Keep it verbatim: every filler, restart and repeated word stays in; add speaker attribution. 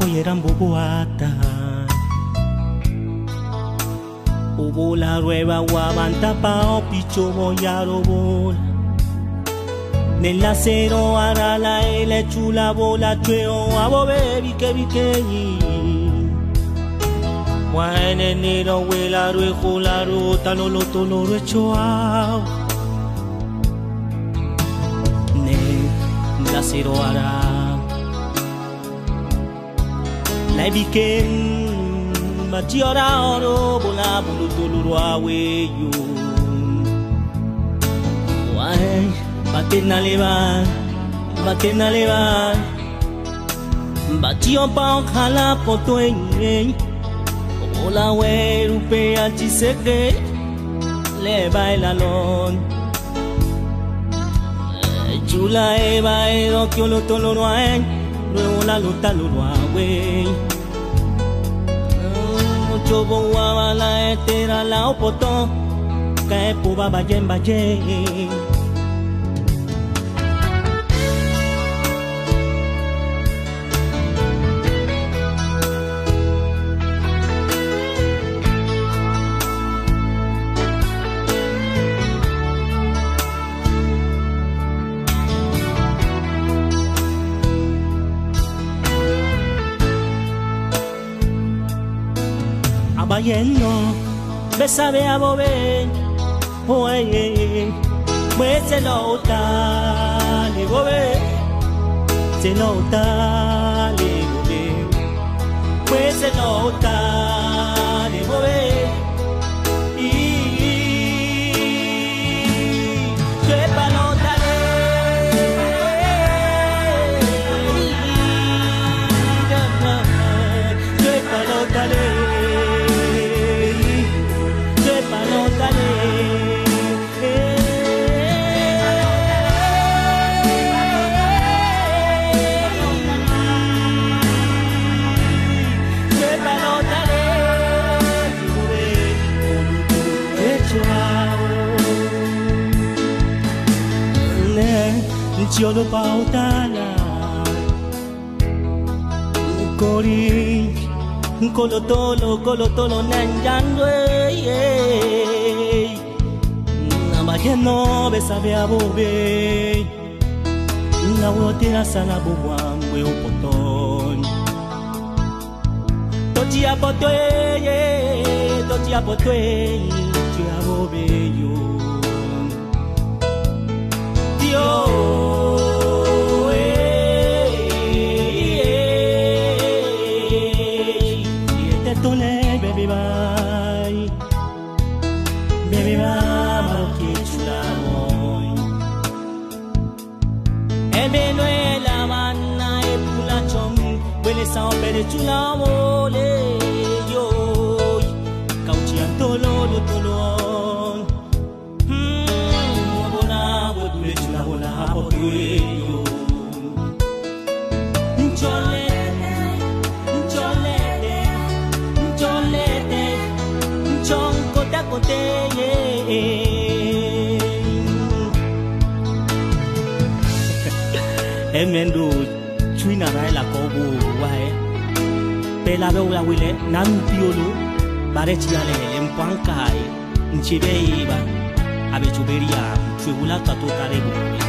Speaker 1: eran boboata. Hubo la rueba guabanta pa picho boyaro bola. Nella cero ara la ele chula bola chueo abo bebi que bikei. Wane nero wela rue hula ruta lolo tolo rue choao. Ne la cero ara la biken Mati ora oro bola bulu tulu awe yo. Why baten alevan, baten alevan. Bati on pa khala poto en. Bola we rupe achi seke le baila lon. Chula e bailo kyolo tolo no en. Luego la luta lo awe. Chobo wa la etera la opoto que puba bayen bayen. Bayendo, besabe a bobe, oye, pues se lo tale bobe, se lo tale bobe, pues se lo tale bobe, y que palota que palota yo lo pautala cori colo tolo colo tolo nanjando eh na bayeno besabe a bobe na wotera sana bobwangwe opoton toti apotwe toti apotwe tu a bobe yo Dio baby bye, baby bye, maroki chula boy. Ebe no la manna e pula chom, wele sa pere chula mole yo. Kauchi antolo lo tolon. Hmm, wabona wabule chula bola apotwe yo. Chole. Emendo chuina la kobu wae pela be la wile nan piolo bare chiale empankai nchibeiba abe chuberia chubula tatu karibu